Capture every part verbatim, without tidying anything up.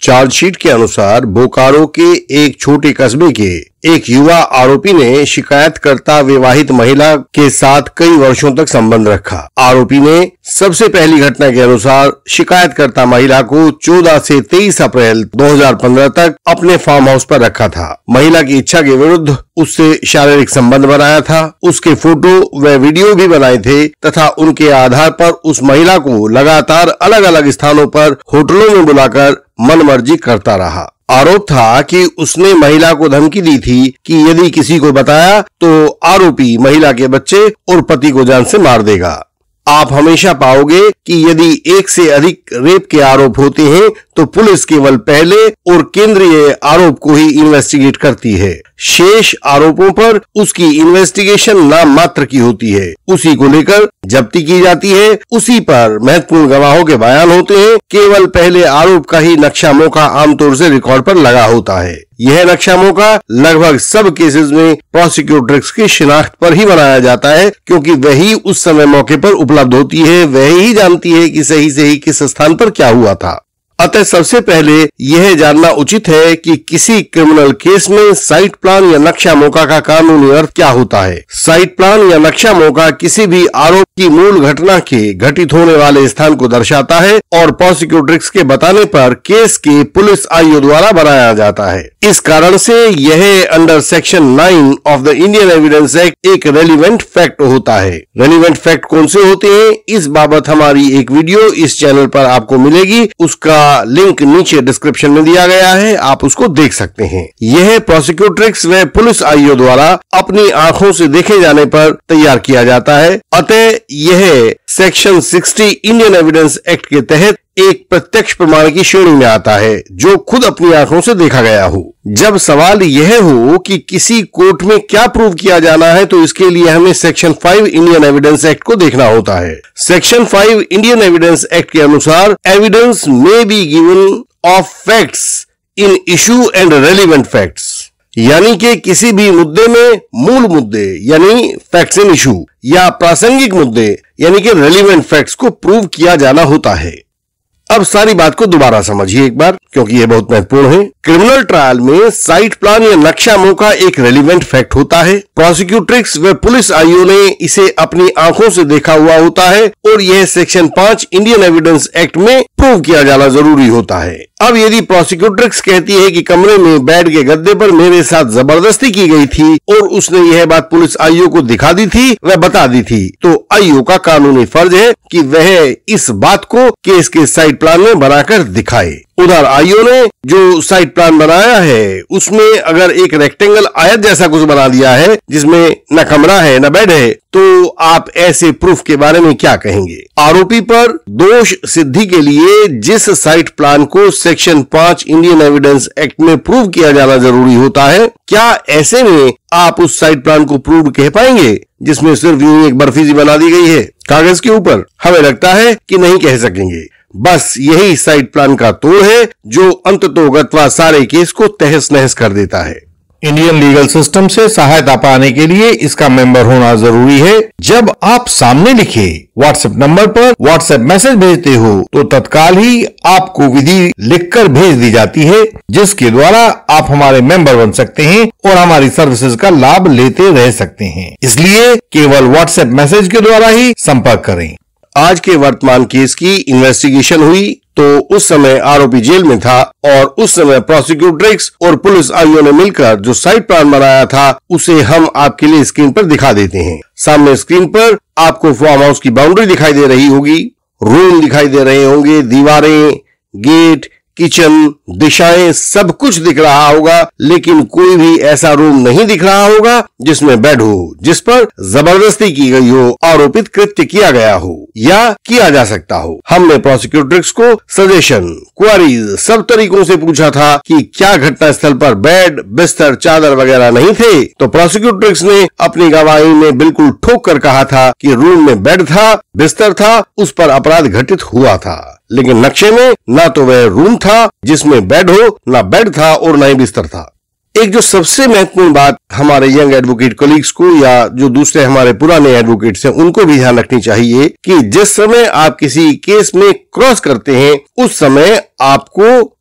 Chargesheet के अनुसार बोकारो के एक छोटे कस्बे के एक युवा आरोपी ने शिकायतकर्ता विवाहित महिला के साथ कई वर्षों तक संबंध रखा। आरोपी ने सबसे पहली घटना के अनुसार शिकायतकर्ता महिला को चौदह से तेईस अप्रैल दो हज़ार पंद्रह तक अपने फार्म हाउस पर रखा था। महिला की इच्छा के विरुद्ध उससे शारीरिक संबंध बनाया था। उसके फोटो व वीडियो भी बनाए थे तथा उनके आधार पर उस महिला को लगातार अलग अलग स्थानों पर होटलों में बुलाकर मनमर्जी करता रहा। आरोप था कि उसने महिला को धमकी दी थी कि यदि किसी को बताया तो आरोपी महिला के बच्चे और पति को जान से मार देगा। आप हमेशा पाओगे कि यदि एक से अधिक रेप के आरोप होते हैं तो पुलिस केवल पहले और केंद्रीय आरोप को ही इन्वेस्टिगेट करती है। शेष आरोपों पर उसकी इन्वेस्टिगेशन नाम मात्र की होती है। उसी को लेकर जब्ती की जाती है। उसी पर महत्वपूर्ण गवाहों के बयान होते हैं। केवल पहले आरोप का ही नक्शा मौका आमतौर से रिकॉर्ड पर लगा होता है। यह नक्शा मौका लगभग सब केसेस में प्रोसिक्यूटर्स की शिनाख्त पर ही बनाया जाता है, क्योंकि वही उस समय मौके पर उपलब्ध होती है। वही ही जानती है कि सही सही किस स्थान पर क्या हुआ था। अतः सबसे पहले यह जानना उचित है कि किसी क्रिमिनल केस में साइट प्लान या नक्शा मौका का कानूनी अर्थ क्या होता है। साइट प्लान या नक्शा मौका किसी भी आरोप की मूल घटना के घटित होने वाले स्थान को दर्शाता है और प्रोसिक्यूटर्स के बताने पर केस के पुलिस आईओ द्वारा बनाया जाता है। इस कारण से यह under section nine of the Indian Evidence Act एक रेलिवेंट फैक्ट होता है। रेलिवेंट फैक्ट कौन से होते हैं, इस बाबत हमारी एक वीडियो इस चैनल पर आपको मिलेगी। उसका लिंक नीचे डिस्क्रिप्शन में दिया गया है, आप उसको देख सकते हैं। यह प्रोसिक्यूटर्स व पुलिस आईओ द्वारा अपनी आंखों से देखे जाने पर तैयार किया जाता है। अतः यह सेक्शन साठ इंडियन एविडेंस एक्ट के तहत एक प्रत्यक्ष प्रमाण की श्रेणी में आता है, जो खुद अपनी आंखों से देखा गया हो। जब सवाल यह हो कि किसी कोर्ट में क्या प्रूव किया जाना है, तो इसके लिए हमें section five Indian Evidence Act को देखना होता है। Section five Indian Evidence Act के अनुसार evidence may be given of facts in issue and relevant facts, यानी कि किसी भी मुद्दे में मूल मुद्दे यानी फैक्ट्स इन इशू या प्रासंगिक मुद्दे यानी कि रेलिवेंट फैक्ट्स को प्रूव किया जाना होता है। अब सारी बात को दोबारा समझिए एक बार, क्योंकि यह बहुत महत्वपूर्ण है। क्रिमिनल ट्रायल में साइट प्लान या नक्शा मौका एक रेलिवेंट फैक्ट होता है। प्रोसिक्यूटर्स व पुलिस आईओ ने इसे अपनी आंखों से देखा हुआ होता है और यह सेक्शन पांच इंडियन एविडेंस एक्ट में प्रूव किया जाना जरूरी होता है। अब यदि प्रोसिक्यूटर्स कहती है कि कमरे में बेड के गद्दे पर मेरे साथ जबरदस्ती की गई थी और उसने यह बात पुलिस आईओ को दिखा दी थी व बता दी थी, तो आईओ का कानूनी फर्ज है कि वह इस बात को केस के साइट प्लान में बनाकर दिखाए। उधर आईओ ने जो साइट प्लान बनाया है उसमें अगर एक रेक्टेंगल आयत जैसा कुछ बना दिया है जिसमें न कमरा है न बेड है, तो आप ऐसे प्रूफ के बारे में क्या कहेंगे। आरोपी पर दोष सिद्धि के लिए जिस साइट प्लान को सेक्शन पांच इंडियन एविडेंस एक्ट में प्रूव किया जाना जरूरी होता है, क्या ऐसे में आप उस साइट प्लान को प्रूव कह पाएंगे जिसमें सिर्फ यूं एक बर्फी सी बना दी गई है कागज के ऊपर? हमें लगता है कि नहीं कह सकेंगे। बस यही साइट प्लान का तोड़ है जो अंततोगत्वा सारे केस को तहस नहस कर देता है। इंडियन लीगल सिस्टम से सहायता पाने के लिए इसका मेंबर होना जरूरी है। जब आप सामने लिखे व्हाट्सएप नंबर पर व्हाट्सएप मैसेज भेजते हो तो तत्काल ही आपको विधि लिखकर भेज दी जाती है, जिसके द्वारा आप हमारे मेंबर बन सकते हैं और हमारी सर्विसेज का लाभ लेते रह सकते हैं। इसलिए केवल व्हाट्सएप मैसेज के द्वारा ही संपर्क करें। आज के वर्तमान केस की इन्वेस्टिगेशन हुई तो उस समय आरोपी जेल में था और उस समय प्रोसिक्यूटर्स और पुलिस आईओ ने मिलकर जो साइट प्लान बनाया था उसे हम आपके लिए स्क्रीन पर दिखा देते हैं। सामने स्क्रीन पर आपको फार्म हाउस की बाउंड्री दिखाई दे रही होगी, रूम दिखाई दे रहे होंगे, दीवारें, गेट, किचन, दिशाएं, सब कुछ दिख रहा होगा, लेकिन कोई भी ऐसा रूम नहीं दिख रहा होगा जिसमें बेड हो, जिस पर जबरदस्ती की गई हो, आरोपित कृत्य किया गया हो या किया जा सकता हो। हमने प्रोसिक्यूटर्स को सजेशन, क्वेरीज सब तरीकों से पूछा था कि क्या घटना स्थल पर बेड, बिस्तर, चादर वगैरह नहीं थे, तो प्रोसिक्यूटर्स ने अपनी गवाही में बिल्कुल ठोक कर कहा था कि रूम में बेड था, बिस्तर था, उस पर अपराध घटित हुआ था। लेकिन नक्शे में ना तो वह रूम था जिसमें बेड हो, ना बेड था और ना ही बिस्तर था। एक जो सबसे महत्वपूर्ण बात हमारे यंग एडवोकेट कलीग्स को या जो दूसरे हमारे पुराने एडवोकेट्स हैं उनको भी ध्यान रखनी चाहिए कि जिस समय आप किसी केस में क्रॉस करते हैं उस समय आपको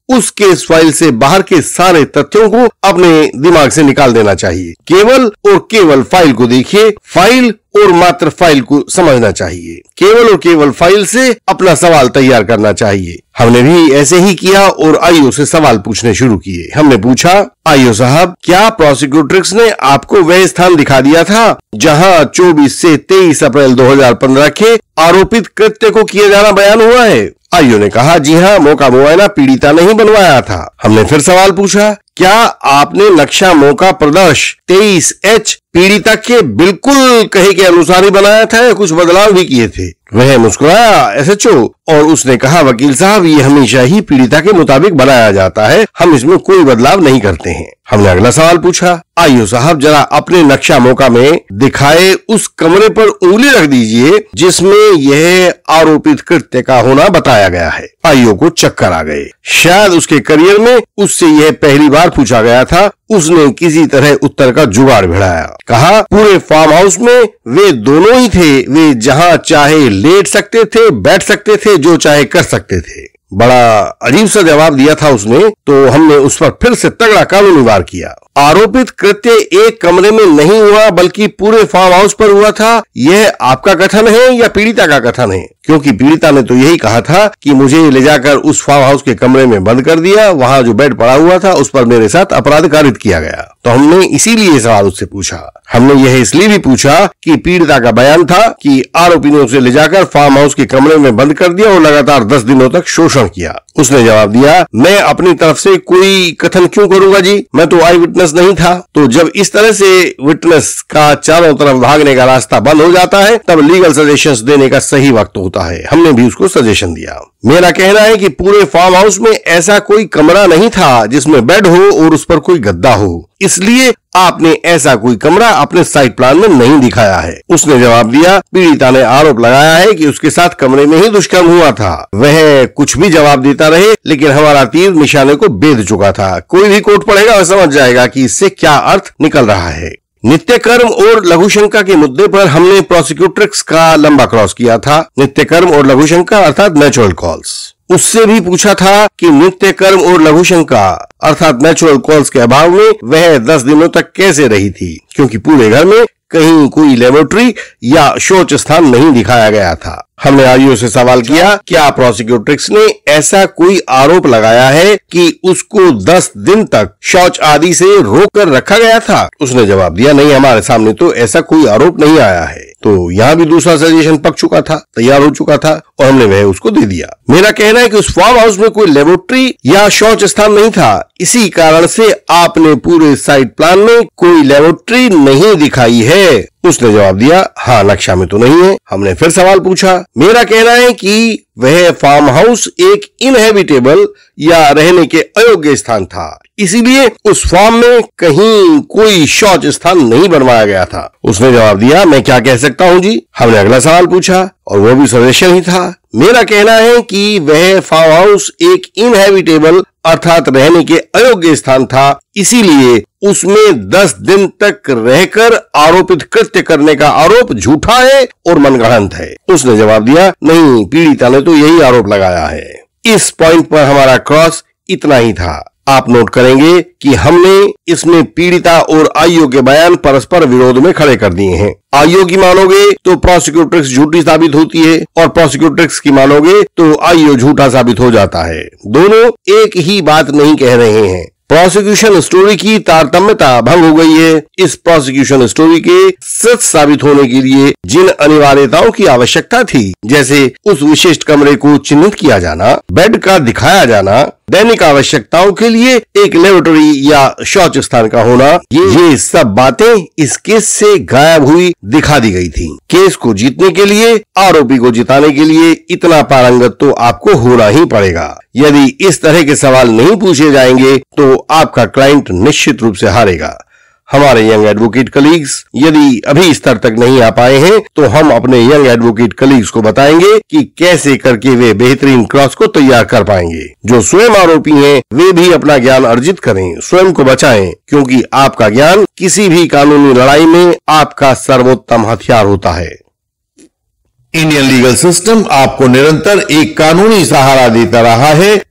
उस केस फाइल से बाहर के सारे तथ्यों को अपने दिमाग से निकाल देना चाहिए। केवल और केवल फाइल को देखिए, फाइल और मात्र फाइल को समझना चाहिए। केवल और केवल फाइल से अपना सवाल तैयार करना चाहिए। हमने भी ऐसे ही किया और आईओ से सवाल पूछने शुरू किए। हमने पूछा, आईओ साहब, क्या प्रोसिक्यूट्रिक्स ने आपको वह स्थान दिखा दिया था जहां चौबीस से तेईस अप्रैल दो हज़ार पंद्रह के आरोपित कृत्य को किए जाना बयान हुआ है? आईओ ने कहा, जी हाँ, मौका मुआयना पीड़िता ने ही बनवाया था। हमने फिर सवाल पूछा, क्या आपने नक्शा मौका प्रदर्श तेईस एच पीड़िता के बिल्कुल कहे के अनुसार ही बनाया था या कुछ बदलाव भी किए थे? वह मुस्कुराया एसएचओ और उसने कहा, वकील साहब, ये हमेशा ही पीड़िता के मुताबिक बनाया जाता है, हम इसमें कोई बदलाव नहीं करते हैं। हमने अगला सवाल पूछा, आईओ साहब, जरा अपने नक्शा मौका में दिखाए उस कमरे पर उंगली रख दीजिए जिसमें यह आरोपित कृत्य का होना बताया गया है। आईओ को चक्कर आ गए। शायद उसके करियर में उससे यह पहली बार पूछा गया था। उसने किसी तरह उत्तर का जुगाड़ भिड़ाया। कहा, पूरे फार्म हाउस में वे दोनों ही थे, वे जहां चाहे लेट सकते थे, बैठ सकते थे, जो चाहे कर सकते थे। बड़ा अजीब सा जवाब दिया था उसने। तो हमने उस पर फिर से तगड़ा कानूनी वार किया। आरोपित कृत्य एक कमरे में नहीं हुआ बल्कि पूरे फार्म हाउस पर हुआ था, यह आपका कथन है या पीड़िता का कथन है? क्योंकि पीड़िता ने तो यही कहा था कि मुझे ले जाकर उस फार्म हाउस के कमरे में बंद कर दिया, वहां जो बेड पड़ा हुआ था उस पर मेरे साथ अपराध कारित किया गया। तो हमने इसीलिए सवाल उससे पूछा। हमने यह इसलिए भी पूछा कि पीड़िता का बयान था कि आरोपी ने उसे ले जाकर फार्म हाउस के कमरे में बंद कर दिया और लगातार दस दिनों तक शोषण किया। उसने जवाब दिया, मैं अपनी तरफ से कोई कथन क्यों करूंगा जी, मैं तो आई विटनेस नहीं था। तो जब इस तरह से विटनेस का चारों तरफ भागने का रास्ता बंद हो जाता है तब लीगल सजेशंस देने का सही वक्त होता है। हमने भी उसको सजेशन दिया। मेरा कहना है कि पूरे फार्म हाउस में ऐसा कोई कमरा नहीं था जिसमें बेड हो और उस पर कोई गद्दा हो, इसलिए आपने ऐसा कोई कमरा अपने साइट प्लान में नहीं दिखाया है। उसने जवाब दिया, पीड़िता ने आरोप लगाया है कि उसके साथ कमरे में ही दुष्कर्म हुआ था। वह कुछ भी जवाब देता रहे लेकिन हमारा तीर निशाने को बेध चुका था। कोई भी कोर्ट पढ़ेगा वह समझ जाएगा कि इससे क्या अर्थ निकल रहा है। नित्य कर्म और लघु शंका के मुद्दे पर हमने प्रोसिक्यूट्रिक्स का लंबा क्रॉस किया था। नित्य कर्म और लघु शंका अर्थात नेचुरल कॉल्स। उससे भी पूछा था कि नित्य कर्म और लघु शंका अर्थात नेचुरल कॉल्स के अभाव में वह दस दिनों तक कैसे रही थी, क्योंकि पूरे घर में कहीं कोई लेबोरेटरी या शौच स्थान नहीं दिखाया गया था। हमने आईओ से सवाल किया, क्या प्रोसिक्यूट्रिक्स ने ऐसा कोई आरोप लगाया है कि उसको दस दिन तक शौच आदि से रोक कर रखा गया था? उसने जवाब दिया, नहीं, हमारे सामने तो ऐसा कोई आरोप नहीं आया है। तो यहाँ भी दूसरा सजेशन पक चुका था, तैयार हो चुका था और हमने वह उसको दे दिया। मेरा कहना है कि उस फार्म हाउस में कोई लेबोरेटरी या शौच स्थान नहीं था, इसी कारण से आपने पूरे साइट प्लान में कोई लेबोरेटरी नहीं दिखाई है। उसने जवाब दिया, हाँ, नक्शा में तो नहीं है। हमने फिर सवाल पूछा। मेरा कहना है कि वह फार्म हाउस एक इनहेबिटेबल या रहने के अयोग्य स्थान था, इसीलिए उस फार्म में कहीं कोई शौच स्थान नहीं बनवाया गया था। उसने जवाब दिया, मैं क्या कह सकता हूँ जी। हमने अगला सवाल पूछा और वो भी सजेशन ही था। मेरा कहना है कि वह फार्म हाउस एक इनहेबिटेबल अर्थात रहने के अयोग्य स्थान था, इसीलिए उसमें दस दिन तक रहकर आरोपित कृत्य करने का आरोप झूठा है और मनगढ़ंत है। उसने जवाब दिया, नहीं, पीड़िता ने तो यही आरोप लगाया है। इस पॉइंट पर हमारा क्रॉस इतना ही था। आप नोट करेंगे कि हमने इसमें पीड़िता और आईओ के बयान परस्पर विरोध में खड़े कर दिए हैं। आईओ की मानोगे तो प्रोसिक्यूट्रिक्स झूठी साबित होती है और प्रोसिक्यूट्रिक्स की मानोगे तो आईओ झूठा साबित हो जाता है। दोनों एक ही बात नहीं कह रहे हैं। प्रोसिक्यूशन स्टोरी की तारतम्यता भंग हो गई है। इस प्रोसिक्यूशन स्टोरी के सच साबित होने के लिए जिन अनिवार्यताओं की आवश्यकता थी, जैसे उस विशिष्ट कमरे को चिन्हित किया जाना, बेड का दिखाया जाना, दैनिक आवश्यकताओं के लिए एक लेबोरेटरी या शौच स्थान का होना, ये ये सब बातें इस केस से गायब हुई दिखा दी गई थी। केस को जीतने के लिए, आरोपी को जिताने के लिए इतना पारंगत तो आपको होना ही पड़ेगा। यदि इस तरह के सवाल नहीं पूछे जाएंगे तो आपका क्लाइंट निश्चित रूप से हारेगा। हमारे यंग एडवोकेट कलीग्स यदि अभी स्तर तक नहीं आ पाए हैं तो हम अपने यंग एडवोकेट कलीग्स को बताएंगे कि कैसे करके वे बेहतरीन क्रॉस को तैयार कर पाएंगे। जो स्वयं आरोपी हैं वे भी अपना ज्ञान अर्जित करें, स्वयं को बचाएं, क्योंकि आपका ज्ञान किसी भी कानूनी लड़ाई में आपका सर्वोत्तम हथियार होता है। इंडियन लीगल सिस्टम आपको निरंतर एक कानूनी सहारा देता रहा है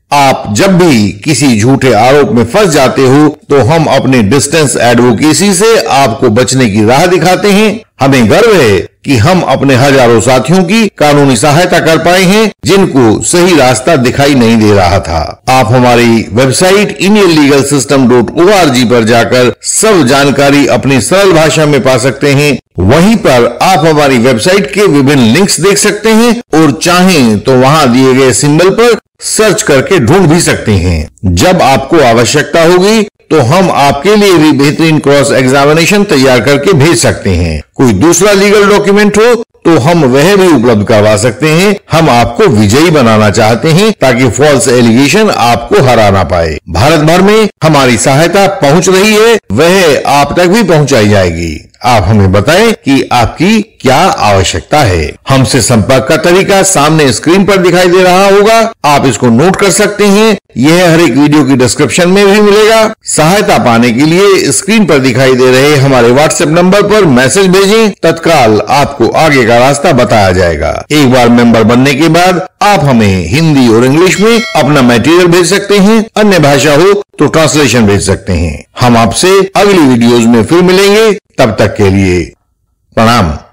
आप जब भी किसी झूठे आरोप में फंस जाते हो तो हम अपने डिस्टेंस एडवोकेसी से आपको बचने की राह दिखाते हैं। हमें गर्व है कि हम अपने हजारों साथियों की कानूनी सहायता कर पाए हैं जिनको सही रास्ता दिखाई नहीं दे रहा था। आप हमारी website Indian legal system dot O R G पर जाकर सब जानकारी अपनी सरल भाषा में पा सकते हैं। वहीं पर आप हमारी वेबसाइट के विभिन्न लिंक्स देख सकते हैं और चाहें तो वहां दिए गए सिंबल पर सर्च करके ढूंढ भी सकते हैं। जब आपको आवश्यकता होगी तो हम आपके लिए भी बेहतरीन क्रॉस एग्जामिनेशन तैयार करके भेज सकते हैं। कोई दूसरा लीगल डॉक्यूमेंट हो तो हम वह भी उपलब्ध करवा सकते हैं। हम आपको विजयी बनाना चाहते हैं ताकि फॉल्स एलिगेशन आपको हरा ना पाए। भारत भर में हमारी सहायता पहुंच रही है, वह आप तक भी पहुंचाई जाएगी। आप हमें बताएं कि आपकी क्या आवश्यकता है। हमसे संपर्क का तरीका सामने स्क्रीन पर दिखाई दे रहा होगा, आप इसको नोट कर सकते हैं। यह हर एक वीडियो की डिस्क्रिप्शन में भी मिलेगा। सहायता पाने के लिए स्क्रीन पर दिखाई दे रहे हमारे व्हाट्सएप नंबर पर मैसेज भेजें, तत्काल आपको आगे का रास्ता बताया जाएगा। एक बार मेंबर बनने के बाद आप हमें हिंदी और इंग्लिश में अपना मटेरियल भेज सकते हैं, अन्य भाषा हो तो ट्रांसलेशन भेज सकते हैं। हम आपसे अगली वीडियोज में फिर मिलेंगे, तब तक के लिए प्रणाम।